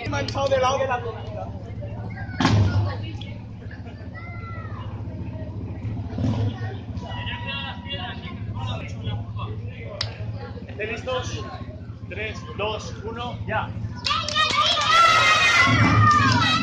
manchado de lado de la comida. ¿Estáis listos? 3, 2, 1, ya.